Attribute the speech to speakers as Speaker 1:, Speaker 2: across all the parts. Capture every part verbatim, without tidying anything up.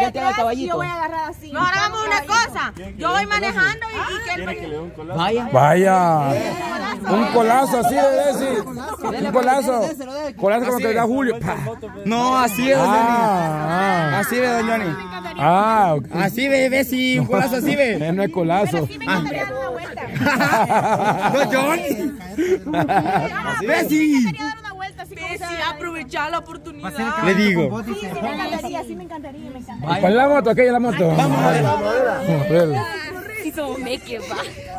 Speaker 1: Fíjate al caballito.
Speaker 2: Yo voy a agarrar así.
Speaker 3: No, ahora hagamos una cosa. Yo voy manejando y, y que él...
Speaker 1: Vaya.
Speaker 4: Vaya. Un colazo así de decir. Un colazo. Colazo como que le da Julio.
Speaker 1: No, así es,
Speaker 4: Ah, ah.
Speaker 1: así ve, don Johnny.
Speaker 4: Ah, ok.
Speaker 1: Así ve, ve, sí, un colazo así ve.
Speaker 4: No es colazo.
Speaker 3: Sí me encantaría dar una vuelta.
Speaker 1: Don Johnny. Ve, sí.
Speaker 3: Me encantaría dar una vuelta así como sea. Sí, aprovechar la oportunidad.
Speaker 1: Le digo.
Speaker 2: Sí, sí, me encantaría, sí me encantaría, me encantaría.
Speaker 4: ¿Cuál es la moto? Aquella es la moto. Vamos a ver. Vamos a ver.
Speaker 3: Sí, somos meques, va.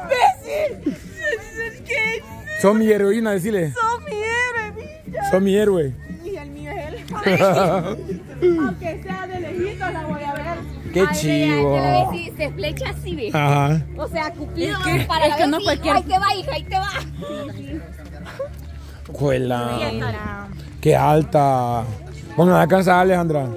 Speaker 4: Son mi heroína, decirle.
Speaker 3: Son mi héroe, mira.
Speaker 4: Son mi héroe.
Speaker 3: Y el mío es él. Aunque sea de lejito, la voy a ver.
Speaker 4: Qué chivo.
Speaker 2: Si se flecha así, ve.
Speaker 4: Ajá.
Speaker 2: O sea, Cupido
Speaker 3: Es que-
Speaker 2: para
Speaker 3: es que
Speaker 2: ver
Speaker 3: no
Speaker 2: si-
Speaker 3: cualquier-
Speaker 2: Ahí te va, hija, ahí te va.
Speaker 4: Cuela. Qué alta. Bueno, ¿no alcanza Alejandra?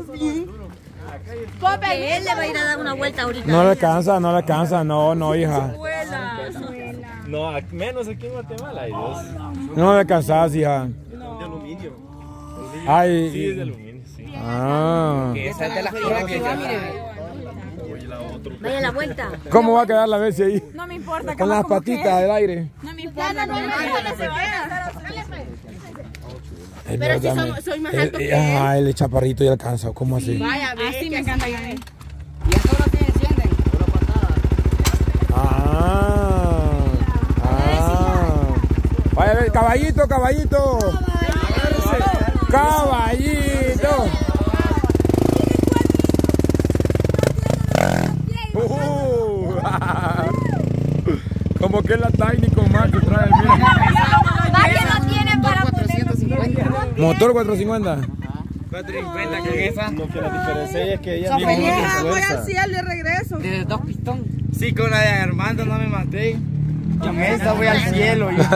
Speaker 2: Que él le va a ir a dar una vuelta ahorita.
Speaker 4: No le alcanza, no le alcanza. No, no, hija.
Speaker 5: No, a- menos aquí en Guatemala, ay Dios.
Speaker 4: No le alcanzas, hija.
Speaker 5: De aluminio.
Speaker 4: Ay.
Speaker 5: Sí, es de aluminio, sí.
Speaker 4: Ah.
Speaker 1: Esa es de las cosas que ya mire.
Speaker 2: Vaya la vuelta.
Speaker 4: ¿Cómo va a quedar la Bessie ahí?
Speaker 3: No me importa.
Speaker 4: Con las
Speaker 3: como que-
Speaker 4: patitas del aire.
Speaker 3: No me importa. No me importa. Se queda.
Speaker 4: Ay,
Speaker 2: Pero si
Speaker 4: perdóname.
Speaker 2: soy- soy más
Speaker 4: El-
Speaker 2: alto que
Speaker 4: eh, Ajá, el chaparrito ya alcanza. ¿Cómo así?
Speaker 3: Vaya, así me encanta.
Speaker 1: Y eso no se encienden.
Speaker 4: Ah. Ah. Vaya, a ver, caballito, caballito. Caballito. Uh. Como que es la técnica más que trae, mira.
Speaker 2: Va que no tiene para
Speaker 1: cuatrocientos cincuenta.
Speaker 4: Motor cuatrocientos cincuenta.
Speaker 1: cuatrocientos cincuenta con esa.
Speaker 5: Lo que la diferencia es que ella
Speaker 3: Voy
Speaker 5: misma tiene
Speaker 3: a
Speaker 5: fuerza.
Speaker 3: hacer de regreso.
Speaker 1: De dos pistón. Sí, con la de Armando no me maté. Con esa voy al cielo. Yo.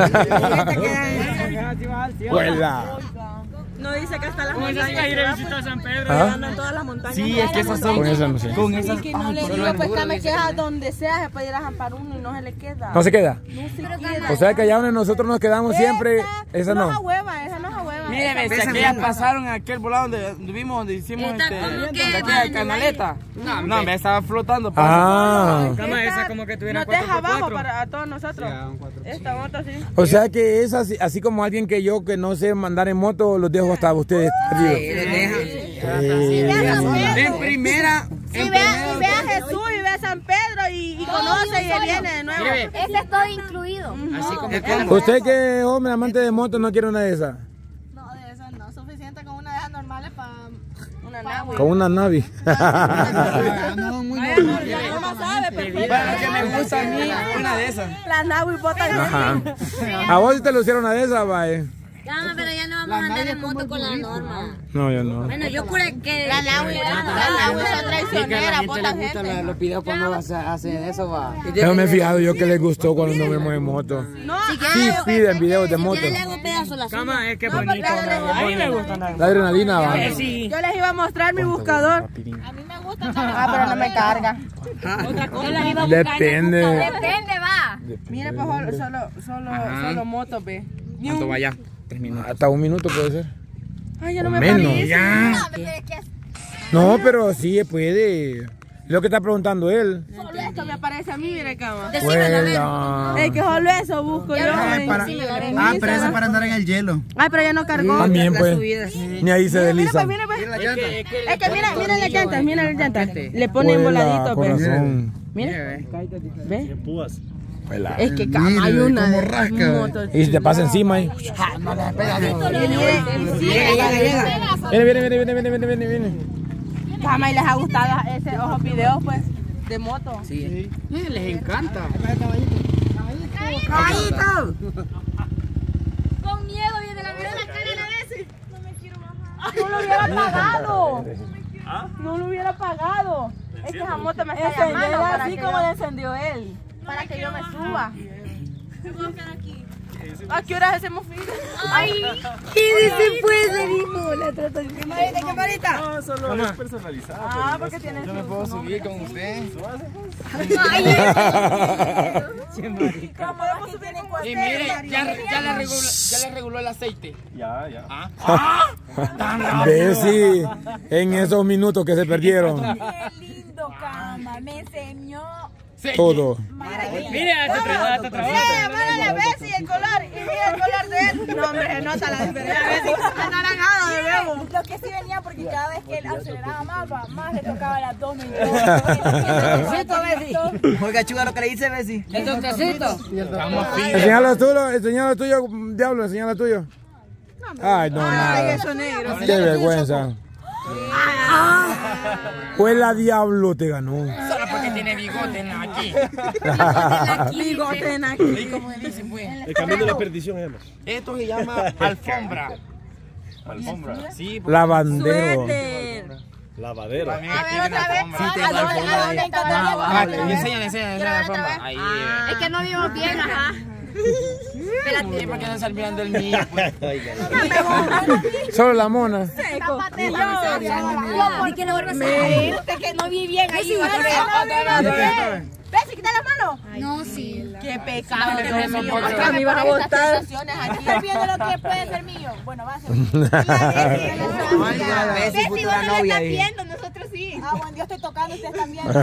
Speaker 4: Huela.
Speaker 3: No dice que hasta las montañas. Ir a visitar San Pedro.
Speaker 4: ¿Ah?
Speaker 3: Ando en todas las montañas.
Speaker 1: Sí, es que esas son.
Speaker 4: Con esa no sé.
Speaker 1: Con esas.
Speaker 3: Que no le digo, pues que me queda donde sea, se puede ir a Jampar uno y no se le queda.
Speaker 4: ¿No se queda?
Speaker 3: No se queda.
Speaker 4: O sea que allá donde nosotros nos quedamos siempre, esa
Speaker 3: no. es a
Speaker 4: no.
Speaker 3: hueva, esa no es a hueva.
Speaker 1: Mire, ves,
Speaker 3: Esa-
Speaker 1: que ya pasaron aquel volado donde vimos, donde hicimos
Speaker 2: Está
Speaker 1: este,
Speaker 2: como que
Speaker 1: de
Speaker 2: va
Speaker 1: aquella
Speaker 2: en el
Speaker 1: canaleta. No, no, me estaba flotando. pues.
Speaker 4: Ah.
Speaker 3: Esta esa como que tuviera nos deja abajo para a todos nosotros. Esta moto sí.
Speaker 4: O sea que es así, así como alguien que yo que no sé mandar en moto, los dejo hasta ustedes.
Speaker 1: Sí, les dejan.
Speaker 4: Eh,
Speaker 1: En primera,
Speaker 3: Y
Speaker 1: en
Speaker 3: ve,
Speaker 1: primera.
Speaker 3: y ve a Jesús y ve a San Pedro y, y conoce y viene de nuevo.
Speaker 1: Mire,
Speaker 2: Ese es todo incluido.
Speaker 1: así como
Speaker 4: Usted que es hombre amante de moto no quiere una de esas.
Speaker 3: No, de esas no, suficiente con una de esas normales para una nave.
Speaker 4: Con una Navi.
Speaker 1: no, muy
Speaker 3: Ya no sabe, perfecto.
Speaker 1: Bueno, que me gusta a mí, una de esas.
Speaker 3: La nave y bota de
Speaker 4: Ajá. A vos sí te lo hicieron una de esas, vaya.
Speaker 2: Ya, pero ya no vamos a andar en moto con la norma.
Speaker 4: No, yo no.
Speaker 2: Bueno, yo juré que...
Speaker 3: La nave, la nave son traicioneras, botan gente.
Speaker 1: Los videos cuando hacen eso, va.
Speaker 4: Yo me he fijado yo que les gustó cuando nos vemos en moto.
Speaker 3: No,
Speaker 4: Sí piden videos de moto.
Speaker 2: Ya le hago pedazo la suya.
Speaker 1: es que
Speaker 3: bonito.
Speaker 1: A mí me gusta andar.
Speaker 4: La adrenalina va.
Speaker 3: yo les iba a mostrar mi buscador. A mí me gusta. Ah, pero no me carga.
Speaker 2: Yo la iba a buscar.
Speaker 4: Depende.
Speaker 2: Depende, va.
Speaker 3: Mira, pues solo, solo, solo, solo motos, ve.
Speaker 1: ¿Cuánto vaya? Tres minutos.
Speaker 4: Hasta un minuto puede ser.
Speaker 3: Ay, ya no
Speaker 4: O
Speaker 3: me
Speaker 4: menos.
Speaker 3: parece.
Speaker 1: Ya.
Speaker 4: No, pero sí puede. Lo que está preguntando él.
Speaker 3: Solo esto me aparece a mí, mire, cama.
Speaker 2: Decímelo, a ver.
Speaker 4: Huela.
Speaker 3: Es que solo eso busco yo. en-
Speaker 6: Para-
Speaker 3: en
Speaker 6: Ah, pero eso
Speaker 3: Instagram.
Speaker 6: es para andar en el hielo.
Speaker 3: Ay, pero ya no cargó.
Speaker 4: También pues. Ni ahí se
Speaker 3: Mira,
Speaker 4: desliza.
Speaker 3: pues, mira, pues. Es que mira, mira las llantas, mira las llantas. Le ponen
Speaker 4: Huela,
Speaker 3: voladito, pues.
Speaker 4: corazón.
Speaker 3: Mira, ¿ves?
Speaker 5: Púas.
Speaker 4: Huela.
Speaker 3: Es que cama hay una
Speaker 6: cómo
Speaker 3: de
Speaker 6: rasca.
Speaker 3: moto.
Speaker 4: Y si te pasa encima ahí. Viene, viene, viene, viene, viene, viene, viene, viene.
Speaker 3: Cama y les ha gustado ese, esos videos, pues, de moto.
Speaker 1: Sí. Les encanta.
Speaker 3: ¡Caballito!
Speaker 2: Con miedo viene la vida. No me quiero bajar.
Speaker 3: No lo hubiera pagado. No lo hubiera pagado. Es que esa moto me está llamando para
Speaker 2: así
Speaker 3: que
Speaker 2: como
Speaker 3: yo-
Speaker 2: le encendió él.
Speaker 3: para que yo me suba. ¿A qué horas hacemos fila?
Speaker 2: Ay, ¿qué se puede, dijo la trata de
Speaker 3: ¿De qué marita?
Speaker 5: No, solo es personalizado.
Speaker 3: Ah, porque tiene
Speaker 1: Yo me puedo subir con usted.
Speaker 3: podemos subir con
Speaker 1: Y mire, ya, ya, le reguló, ya le reguló el aceite.
Speaker 5: Ya, ya.
Speaker 1: Ah,
Speaker 4: Bessie, en esos minutos que se perdieron.
Speaker 3: Qué lindo, cama. Me enseñó.
Speaker 4: Todo.
Speaker 1: mire, hasta
Speaker 3: Mira, llamar a Bessie y el color. Y mira el color de él. No, hombre, se nota la diferencia. Bessie, anaranjado de nuevo. Lo que sí venía porque cada vez que él aceleraba más, más le tocaba el abdomen.
Speaker 6: Oiga, chuga, lo que le dice Bessie.
Speaker 2: ¿El toquecito?
Speaker 1: Estamos finos.
Speaker 4: Enseñalo tuyo, enseñalo tuyo, diablo, enseñalo tuyo. Ay, no, nada.
Speaker 3: Eso negro.
Speaker 4: Qué vergüenza. Pues la diablo te ganó.
Speaker 1: Solo porque tiene bigote en aquí.
Speaker 3: Bigote en aquí.
Speaker 1: ¿Y cómo se dice, pues?
Speaker 5: El camino de la perdición, Emma.
Speaker 1: Esto se llama alfombra.
Speaker 5: Alfombra.
Speaker 1: Sí, porque
Speaker 4: Lavandero.
Speaker 5: Lavadero.
Speaker 1: también
Speaker 3: A
Speaker 1: aquí
Speaker 3: ver,
Speaker 1: tiene
Speaker 3: otra vez.
Speaker 1: alfombra.
Speaker 3: ¿A dónde? ¿A dónde
Speaker 1: Ah,
Speaker 3: encantaría?
Speaker 1: enséñale, enséñale, enséñale la alfombra. Ahí.
Speaker 2: Es que no vimos bien, ajá.
Speaker 1: Espérate, porque no están mirando el mío, pues.
Speaker 4: Solo la mona.
Speaker 2: Tápate, yo, ¿por qué no vuelves a hacer? Usted que no vi bien ahí.
Speaker 3: Bessie, quita las manos.
Speaker 2: No, sí.
Speaker 3: Qué pecado.
Speaker 1: Qué
Speaker 3: Dios mío.
Speaker 1: pecado.
Speaker 3: Porque me vas a botar. Estoy viendo lo que puede ser mío. Bueno, va a ser mío.
Speaker 6: Bessie, futura novia ahí.
Speaker 2: Nosotros sí.
Speaker 3: Ah, bueno, yo estoy tocando, ustedes están viendo.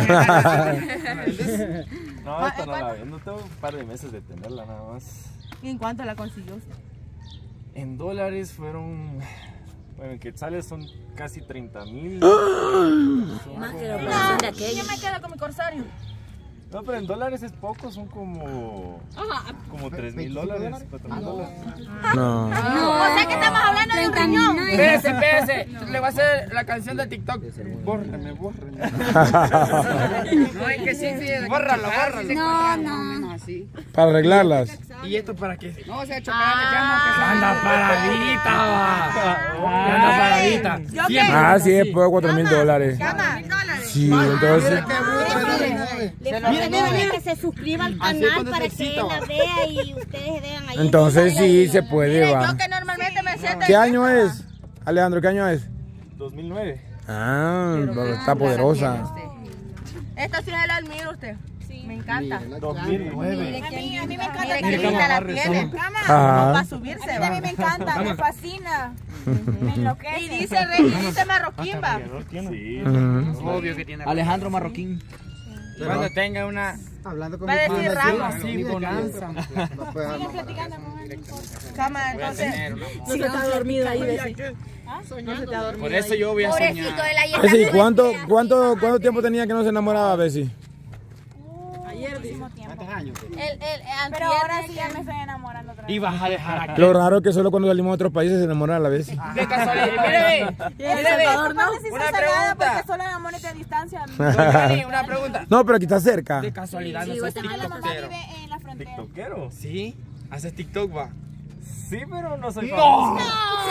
Speaker 5: No, esta no la veo. No tengo un par de meses de tenerla nada más.
Speaker 3: ¿Y en cuánto la consiguió usted?
Speaker 5: En dólares fueron. Bueno, en quetzales son casi treinta mil.
Speaker 2: Más que la operación de aquella.
Speaker 3: Yo me quedo con mi corsario.
Speaker 5: No, pero en dólares es poco, son como. Como tres mil dólares, cuatro mil dólares.
Speaker 4: No.
Speaker 3: O sea que estamos hablando de un riñón.
Speaker 1: Espérese, espérese. Le voy a hacer la canción de TikTok. Bórreme, bórreme. No, es que sí, sí. Bórralo, bórralo.
Speaker 2: No, no.
Speaker 4: Para arreglarlas.
Speaker 1: ¿Y esto para qué? No, se ha hecho anda paradita, va. Anda paradita. Siempre.
Speaker 4: Ah, sí, después de cuatro mil dólares.
Speaker 3: Llama, dólares.
Speaker 4: Sí, entonces.
Speaker 2: Le falta que se suscriba al canal para que él la vea y ustedes vean ahí.
Speaker 4: Entonces sí se puede,
Speaker 3: Yo
Speaker 4: va.
Speaker 3: que normalmente me siento.
Speaker 4: ¿Qué año es? Alejandro, ¿qué año es?
Speaker 5: dos mil nueve.
Speaker 4: Ah, está poderosa.
Speaker 3: Esto sí se lo admiro usted. Sí. Me encanta.
Speaker 5: dos mil nueve.
Speaker 3: A mí, a mí me encanta que linda la tiene.
Speaker 4: Ajá.
Speaker 3: Para subirse. A mí me encanta, me fascina. Me enloquece. Y dice rey, y dice marroquín, va.
Speaker 5: Sí.
Speaker 4: Ujú.
Speaker 1: Obvio que tiene.
Speaker 6: Alejandro Marroquín.
Speaker 1: Cuando tenga una.
Speaker 7: Hablando con
Speaker 3: Va a
Speaker 7: mi
Speaker 3: decir
Speaker 7: pana,
Speaker 3: Ramos.
Speaker 7: sí,
Speaker 1: Sí, bonanza.
Speaker 7: no puede dar más.
Speaker 3: Cama,
Speaker 1: Voy a
Speaker 3: entonces.
Speaker 1: tener una.
Speaker 3: No se está dormido ahí, Bessie. No se te ha dormido.
Speaker 1: Por eso yo voy a
Speaker 2: Pobrecito
Speaker 1: soñar.
Speaker 2: de la hierba.
Speaker 4: Bessie, ¿cuánto, cuánto, ¿cuánto tiempo tenía que no se enamoraba, Bessie?
Speaker 7: ¿Cuántos años?
Speaker 3: El, el, Pero ahora sí ya me estoy enamorando otra vez.
Speaker 1: Y vas a dejar aquí.
Speaker 4: Lo raro es que solo cuando salimos a otros países se enamora a la Bessie.
Speaker 1: De casualidad. Mire,
Speaker 3: El
Speaker 1: mire,
Speaker 3: Salvador no. Sí
Speaker 1: una
Speaker 3: soy salada porque
Speaker 1: pregunta.
Speaker 3: solo enamores de distancia.
Speaker 1: Don Johnny, una pregunta.
Speaker 4: No, pero aquí está cerca.
Speaker 1: De casualidad, no sos
Speaker 3: La mamá
Speaker 1: tiktokero.
Speaker 3: vive en la frontera.
Speaker 5: ¿Tiktokero?
Speaker 1: ¿Sí? ¿Haces TikTok, va?
Speaker 5: Sí, pero no soy
Speaker 1: ¡No!
Speaker 5: famoso.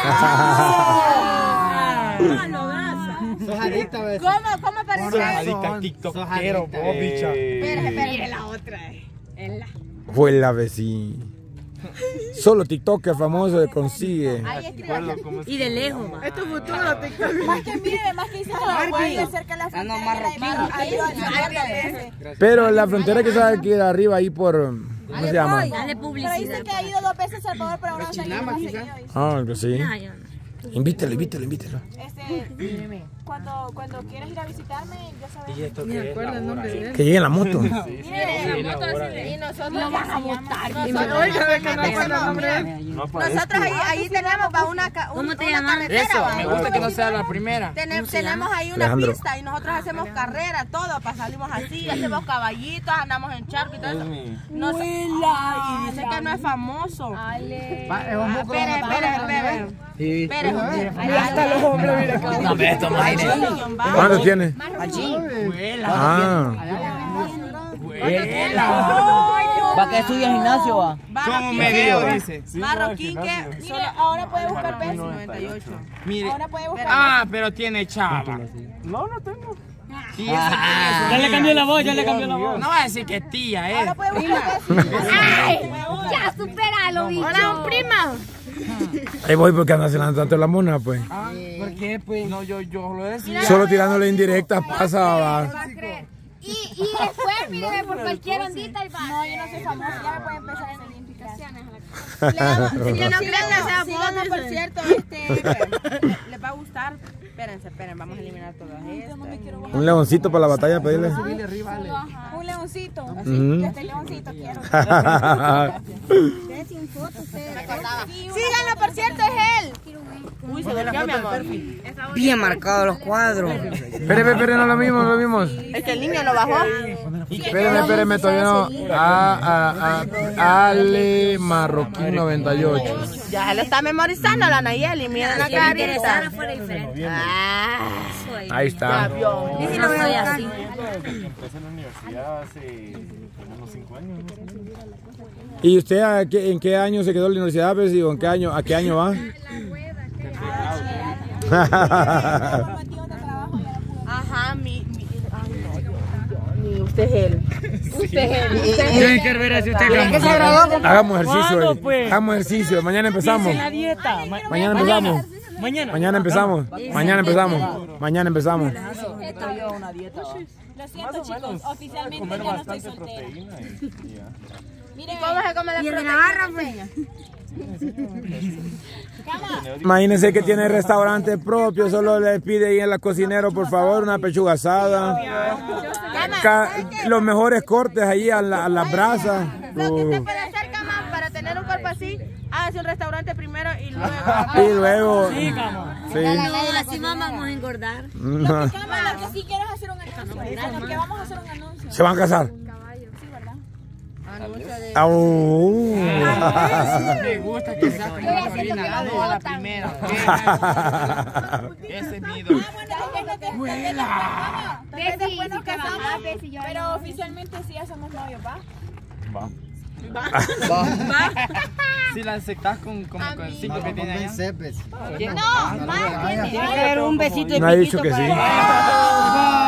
Speaker 7: Sos adicta, Bessie.
Speaker 3: ¿Cómo? ¿Cómo
Speaker 1: Sos
Speaker 3: parece?
Speaker 1: adicta al tiktokero, vos, bicha.
Speaker 3: Espérate, espérate.
Speaker 5: Eh,
Speaker 2: La otra. Es la.
Speaker 4: Fue la Bessie. Solo TikToker famoso consigue.
Speaker 3: Ahí escribe.
Speaker 5: recuerdo cómo es
Speaker 2: Y de lejos, va.
Speaker 3: Es tu futuro, TikTok. Más que mire, más que dice Paraguay, de cerca de la frontera. Ahí va.
Speaker 4: Pero la frontera que sabe que era arriba ahí por. ¿Cómo se llama?
Speaker 2: Dale
Speaker 3: Pero
Speaker 2: publicidad.
Speaker 3: dice que ha ido dos veces a Salvador, pero ahora no se ha ido más seguido.
Speaker 4: Ah, que sí.
Speaker 2: Ah, yo no.
Speaker 4: Invítalo, invítalo, invítalo.
Speaker 3: Este, cuando, cuando quieras ir a visitarme, ya sabes.
Speaker 1: ¿Y esto qué es? La hora, eh.
Speaker 4: Que llegue en la moto.
Speaker 3: Mire,
Speaker 1: Sí, la hora, eh.
Speaker 3: y nosotros
Speaker 2: Lo van a votar.
Speaker 5: No aparezco.
Speaker 3: Nosotros ahí, ahí tenemos para una, ca- un-
Speaker 2: ¿Cómo te
Speaker 3: una
Speaker 2: llamas?
Speaker 3: carretera.
Speaker 1: Eso,
Speaker 3: ¿va?
Speaker 1: me gusta que no sea la primera.
Speaker 3: Tene- tenemos ahí una
Speaker 4: Alejandro.
Speaker 3: pista y nosotros hacemos carrera, todo, para salimos así, hacemos caballitos, andamos en charco y todo
Speaker 5: Es
Speaker 3: eso.
Speaker 5: mi.
Speaker 3: No sé- y dice que no es famoso.
Speaker 7: Va, es un
Speaker 3: Ah,
Speaker 7: buco
Speaker 3: Espere,
Speaker 7: de
Speaker 3: espere,
Speaker 7: matadores,
Speaker 3: espere.
Speaker 6: Sí.
Speaker 3: Espere.
Speaker 1: Hasta los hombres, mira.
Speaker 6: No, hombre, esto no hay
Speaker 4: ¿Cuántos tiene?
Speaker 6: allí.
Speaker 1: Vuela,
Speaker 4: Ah.
Speaker 1: vuela.
Speaker 6: ¿Para qué estudia gimnasio, va?
Speaker 1: ¿Cómo me veo? Dice.
Speaker 3: Marroquín que solo ahora puede buscar Bessie. noventa y ocho.
Speaker 1: Mire.
Speaker 3: Ahora puede buscar.
Speaker 1: Ah, pero tiene chava.
Speaker 5: No, no tengo.
Speaker 1: Y eso ah,
Speaker 8: ya le cambió la voz, ya le cambió la voz.
Speaker 1: No va a decir que tía, eh.
Speaker 3: Ahora puede buscar Bessie.
Speaker 2: Ay, ya supéralo, bicho.
Speaker 3: Hola, prima.
Speaker 4: Ahí voy porque anda haciendo tanto la mona, pues.
Speaker 1: Ah, ¿por qué, pues? No, yo, yo lo decía.
Speaker 4: Solo tirándole indirectas pasa, va.
Speaker 2: Y, y después, míreme, por cualquier ondita y va.
Speaker 3: No, yo no soy famosa, ya me puede empezar a hacer identificaciones.
Speaker 2: Yo no creo que sea
Speaker 3: Síganos, por cierto, este, les va a gustar. Espérense, esperen, vamos a eliminar todas estas.
Speaker 4: Un leoncito para la batalla, pedirle.
Speaker 3: Un leoncito, así,
Speaker 4: Ujú.
Speaker 3: este leoncito quiero. Sin foto, ustedes. Síganlo, por cierto, es él. Uy, se volvió mi amor.
Speaker 6: Bien marcados los cuadros.
Speaker 4: Espérenme, espérenme, no lo mismo, no lo mismo.
Speaker 3: Es que el niño lo bajó.
Speaker 4: Espérenme, espérenme, todavía no. A, a, a, Ale Marroquín noventa y ocho.
Speaker 3: Ya lo está memorizando la Nayeli, miren la carita.
Speaker 2: fuera diferente.
Speaker 3: Ah,
Speaker 4: Ahí está.
Speaker 2: Y si lo veo así.
Speaker 5: Empecé en la universidad hace unos cinco años.
Speaker 4: ¿Y usted a qué, en qué año se quedó en la universidad, Bessie? ¿O en qué año, a qué año va?
Speaker 3: ajá, mi, mi, ay, no, ni usted es él. Usted es él.
Speaker 8: Yo quiero ver si usted
Speaker 4: Hagamos ejercicio.
Speaker 8: ¿Cuándo,
Speaker 4: eh.
Speaker 8: pues?
Speaker 4: Hagamos ejercicio. Mañana empezamos.
Speaker 8: la dieta. Ma-
Speaker 4: Mañana empezamos.
Speaker 8: Mañana.
Speaker 4: Mañana empezamos. Mañana empezamos. Mañana empezamos.
Speaker 3: Lo siento, chicos, oficialmente ya no estoy soltera.
Speaker 5: Proteína y, y ya.
Speaker 3: Miren, ¿cómo se come la
Speaker 2: Y el de
Speaker 3: proteína?
Speaker 2: Navarra, pues.
Speaker 4: Imagínense que tiene restaurante propio, solo le pide ahí en la cocinero, por favor, una pechuga asada. Ca- los mejores cortes ahí a, la, a las brasas.
Speaker 3: Lo que usted
Speaker 4: Uh.
Speaker 3: puede hacer, Cama, para tener un cuerpo así, hágase un restaurante primero y luego.
Speaker 4: Y luego.
Speaker 8: Sí, cama.
Speaker 4: Sí.
Speaker 2: No, así no vamos a engordar.
Speaker 3: Cama, lo que sí quiero es hacer un anuncio. Lo que vamos a hacer un anuncio.
Speaker 4: ¿Se van a casar?
Speaker 3: Anuncio de.
Speaker 4: Au.
Speaker 1: Me gusta que sea como la Corina, no a la primera. Ese es mi ídolo.
Speaker 3: Vuela.
Speaker 2: Bessie, si te bajás, Bessie, yo
Speaker 3: Pero oficialmente sí ya somos novios, ¿va?
Speaker 5: Va.
Speaker 1: Si la aceptas con como con el ciclo que tiene allá.
Speaker 3: No, más.
Speaker 8: Tiene que haber un besito de
Speaker 4: No ha dicho
Speaker 8: piquito
Speaker 4: que sí.
Speaker 8: para-